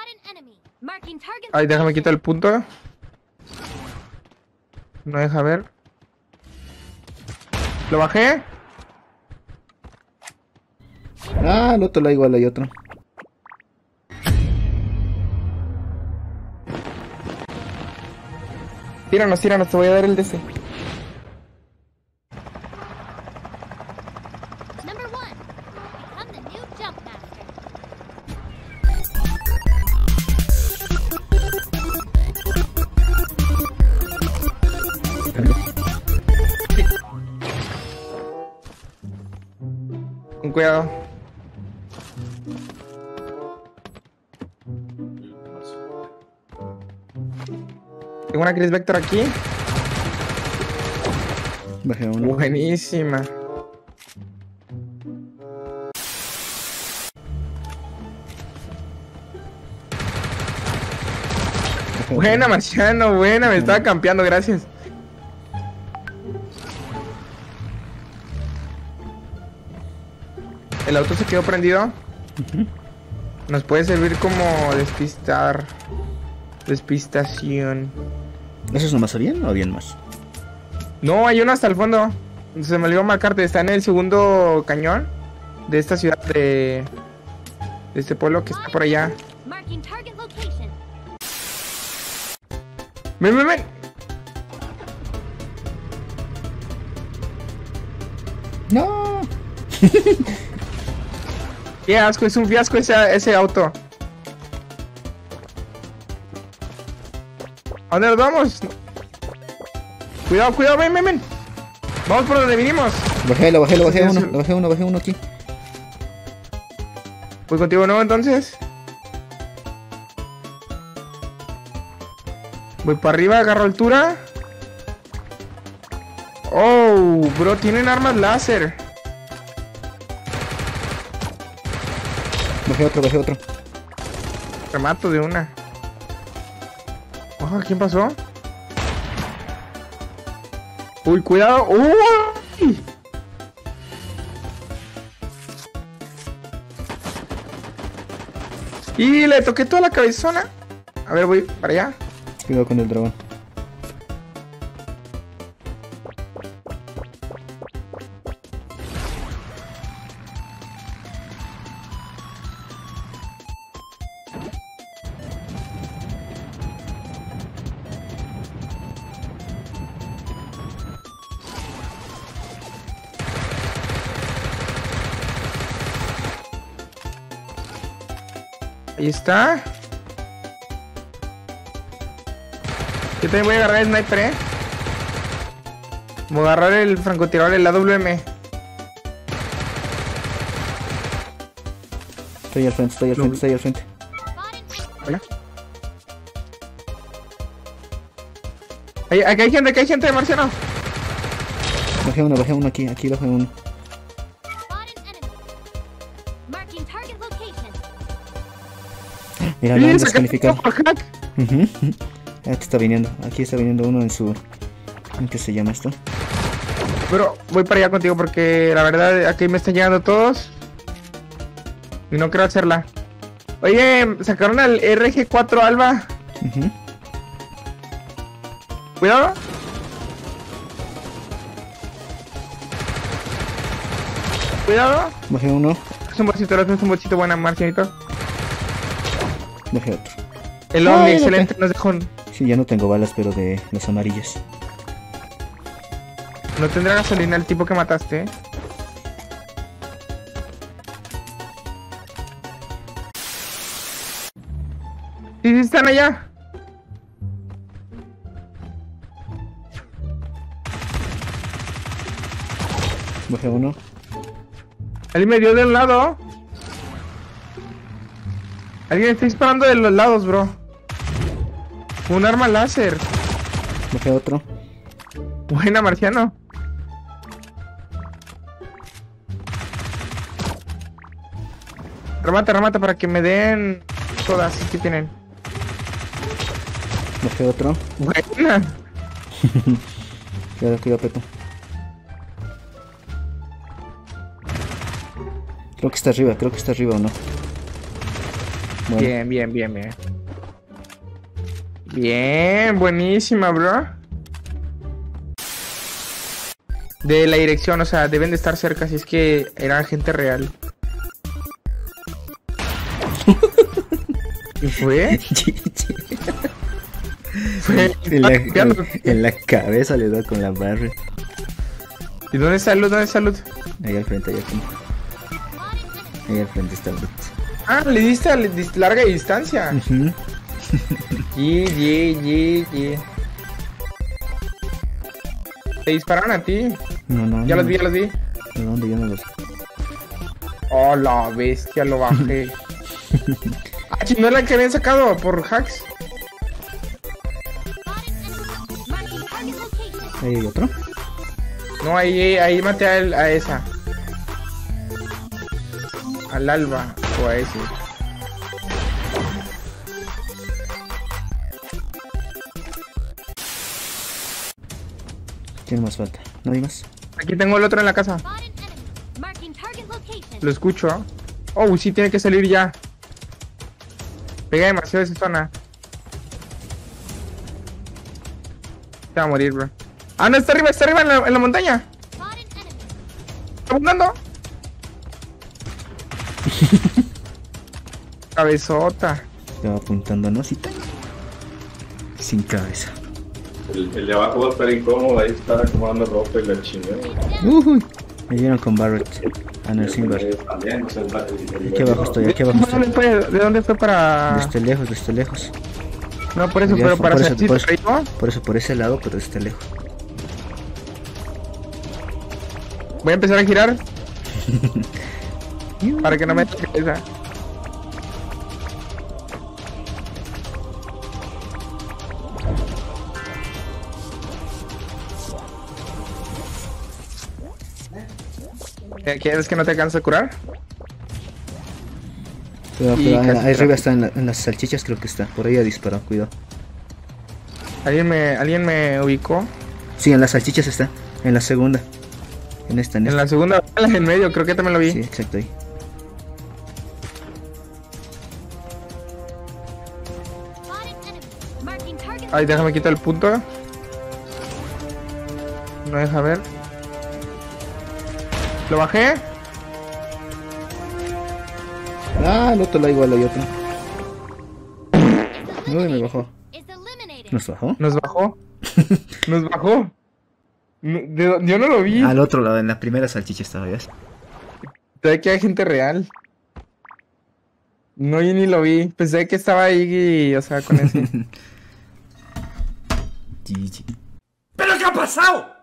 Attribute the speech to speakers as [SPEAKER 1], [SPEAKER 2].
[SPEAKER 1] Ay, déjame quitar el punto. No deja ver. ¿Lo bajé?
[SPEAKER 2] Ah, el otro lado igual hay otro.
[SPEAKER 1] Tíranos, tíranos, te voy a dar el DC. Con cuidado. Tengo una Chris Vector aquí.
[SPEAKER 2] Bajé uno.
[SPEAKER 1] Buenísima. Buena, Marciano, buena. Me estaba campeando, gracias. El auto se quedó prendido. Nos puede servir como despistar. Despistación.
[SPEAKER 2] ¿Esos nomás habían o habían más?
[SPEAKER 1] No, hay uno hasta el fondo. Se me olvidó marcarte. Está en el segundo cañón de esta ciudad de este pueblo que está por allá. Ven, ven, ven.
[SPEAKER 2] No.
[SPEAKER 1] Qué asco, es un fiasco ese auto. ¿A dónde nos vamos? Cuidado, cuidado, ven, ven, ven. Vamos por donde vinimos.
[SPEAKER 2] Bajé uno aquí.
[SPEAKER 1] Voy contigo, ¿no? Entonces. Voy para arriba, agarro altura. Oh, bro, tienen armas láser.
[SPEAKER 2] Bajé otro.
[SPEAKER 1] Remato de una. Oh, ¿quién pasó? Uy, cuidado. Uy. Y le toqué toda la cabezona. A ver, voy para allá.
[SPEAKER 2] Cuidado con el dragón.
[SPEAKER 1] Ahí está. Yo también voy a agarrar el sniper, Voy a agarrar el francotirador, el AWM.
[SPEAKER 2] Estoy al frente.
[SPEAKER 1] Hola. Aquí hay gente, Marciano.
[SPEAKER 2] Bajé uno aquí bajé uno. Mira, lo han descalificado. Aquí está viniendo uno en su... ¿En qué se llama esto?
[SPEAKER 1] Pero voy para allá contigo porque la verdad aquí me están llegando todos. Y no quiero hacerla. Oye, sacaron al RG4 Alba. Cuidado. Cuidado.
[SPEAKER 2] Bajé uno.
[SPEAKER 1] Es un bolsito, buena, Marcianito.
[SPEAKER 2] Bajé otro.
[SPEAKER 1] El Omni, excelente, nos dejó.
[SPEAKER 2] Sí, ya no tengo balas, pero de las amarillas.
[SPEAKER 1] No tendrá gasolina el tipo que mataste, Sí, están allá.
[SPEAKER 2] Bajé uno.
[SPEAKER 1] Alguien me dio de un lado. Alguien está disparando de los lados, bro. Un arma láser.
[SPEAKER 2] Bajé otro.
[SPEAKER 1] Buena, Marciano. Remata para que me den todas que tienen.
[SPEAKER 2] Bajé otro.
[SPEAKER 1] Buena.
[SPEAKER 2] Cuidado, Peto. Creo que está arriba o no. Bueno,
[SPEAKER 1] Bien, bien, bien, bien. Bien, buenísima, bro. De la dirección, o sea, deben de estar cerca, si es que eran gente real. ¿Y fue? Fue.
[SPEAKER 2] en la cabeza le da con la barra.
[SPEAKER 1] ¿Y dónde está Luz? ¿Dónde está Luz?
[SPEAKER 2] Ahí al frente, ahí al frente. Ahí al frente está el Brut.
[SPEAKER 1] Ah, le diste a larga distancia.
[SPEAKER 2] Ujú.
[SPEAKER 1] Ye. Te dispararon a ti.
[SPEAKER 2] No,
[SPEAKER 1] Ya
[SPEAKER 2] no.
[SPEAKER 1] los vi, ya los vi.
[SPEAKER 2] ¿De dónde? Yo no los...
[SPEAKER 1] Oh, la bestia, lo bajé. Ah, ¿no era la que habían sacado por hacks?
[SPEAKER 2] Ahí hay otro.
[SPEAKER 1] No, ahí maté a esa. Al Alba, o a ese.
[SPEAKER 2] ¿Quién más falta? ¿No hay más?
[SPEAKER 1] Aquí tengo el otro en la casa. Lo escucho. Oh, sí, tiene que salir ya. Pega demasiado esa zona. Se va a morir, bro. Ah, no, está arriba en la montaña. Está apuntando. Cabezota.
[SPEAKER 2] Estaba apuntando a Nosita. Sin cabeza.
[SPEAKER 3] El de abajo va a estar incómodo, ahí está acomodando ropa y la chingada.
[SPEAKER 2] Uy. Me dieron con Barrett. Ah, no, sin Barrett.
[SPEAKER 3] También, o sea,
[SPEAKER 2] Aquí abajo estoy, aquí abajo estoy.
[SPEAKER 1] ¿De dónde fue para...?
[SPEAKER 2] Desde lejos.
[SPEAKER 1] No, por eso,
[SPEAKER 2] Ya,
[SPEAKER 1] pero para
[SPEAKER 2] por
[SPEAKER 1] hacer
[SPEAKER 2] eso,
[SPEAKER 1] chiste, ¿no?
[SPEAKER 2] Por eso, por ese lado, pero está lejos.
[SPEAKER 1] Voy a empezar a girar. Para que no me toque esa. ¿Quieres que no te alcance a curar?
[SPEAKER 2] Cuidado,
[SPEAKER 1] Y
[SPEAKER 2] cuidado,
[SPEAKER 1] casi
[SPEAKER 2] ahí arriba está en las salchichas, creo que está. Por ahí ha disparado, cuidado.
[SPEAKER 1] ¿Alguien me ubicó?
[SPEAKER 2] Sí, en las salchichas está. En la segunda. En esta,
[SPEAKER 1] En la segunda, en medio, creo que también lo vi.
[SPEAKER 2] Sí, exacto ahí.
[SPEAKER 1] Ay, déjame quitar el punto. No deja ver. Lo bajé.
[SPEAKER 2] Ah, el otro la igual hay otro. Uy, me bajó. ¿Nos bajó?
[SPEAKER 1] Nos bajó. Nos bajó. Yo no lo vi.
[SPEAKER 2] Al otro lado, en la primera salchicha estaba, ¿ves?
[SPEAKER 1] Pensé que hay gente real. No, yo ni lo vi. Pensé que estaba ahí, o sea, con ese.
[SPEAKER 2] GG.
[SPEAKER 3] ¿Pero qué ha pasado?